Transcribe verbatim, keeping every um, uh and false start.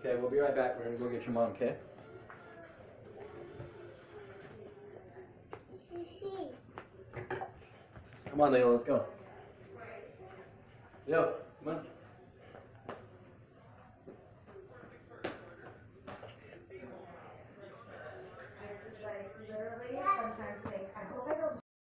Okay, we'll be right back. We're gonna go get your mom, okay? Come on, Layla, let's go. Leo, come on.